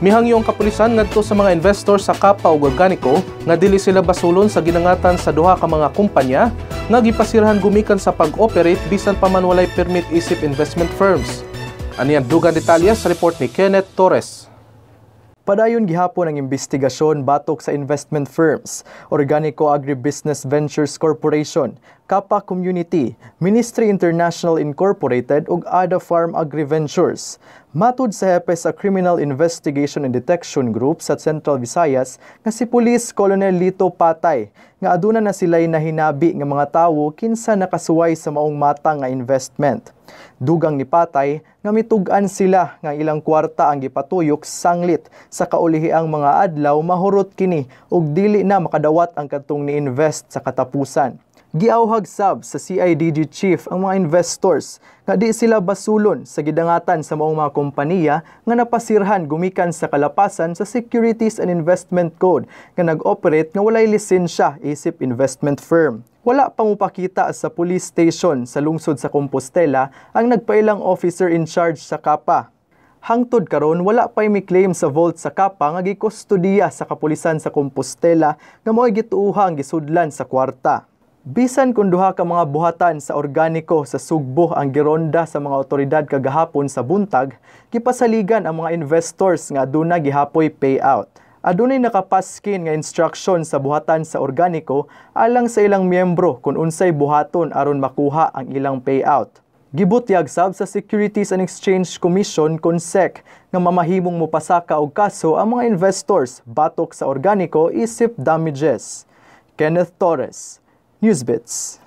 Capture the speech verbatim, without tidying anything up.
Mihangyong kapulisan ngadto sa mga investor sa Kapa ug Organico nga dili sila basulon sa ginangatan sa duha ka mga kumpanya nga gipasirahan gumikan sa pag-operate bisan pa man walay permit isip investment firms. Ani ang dugang detalye sa report ni Kenneth Torres. Padayon gihapon ang investigasyon batok sa investment firms, Organico Agribusiness Ventures Corporation, Kapa Community, Ministry International Incorporated ug Ada Farm Agri-Ventures. Matud sa hepe sa Criminal Investigation and Detection Group sa Central Visayas nga si Police Colonel Lito Patay nga aduna na sila'y nahinabi nga mga tawo kinsa nakasuway sa maong mata nga investment. Dugang ni Patay nga mitugan sila nga ilang kwarta ang gipatuyok sanglit sa kaulihang mga adlaw mahurot kini ug dili na makadawat ang kadtong ni-invest sa katapusan. Giawhag sab sa C I D G chief ang mga investors nga di sila basulon sa gidangatan sa maong mga kompanya nga napasirhan gumikan sa kalapasan sa Securities and Investment Code nga nag-operate nga walay lisensya isip investment firm. Wala pang mupakita sa police station sa lungsod sa Compostela ang nagpailang officer in charge sa Kapa. Hangtod karon wala pay mi-claim sa vault sa Kapa nga gikustudiya sa kapulisan sa Compostela nga mo'y gituuhang gisudlan sa kwarta. Bisan kung duha ka mga buhatan sa Organico sa Sugbo ang gironda sa mga otoridad kagahapon sa buntag, gipasaligan ang mga investors nga aduna gihapoy payout. Adunay nakapaskin nga instruction sa buhatan sa Organico alang sa ilang miyembro kung unsay buhaton aron makuha ang ilang payout. Gibutyag sab sa Securities and Exchange Commission (C O N S E C) nga mamahimong mopasaka og kaso ang mga investors batok sa Organico isip damages. Kenneth Torres, Newsbits.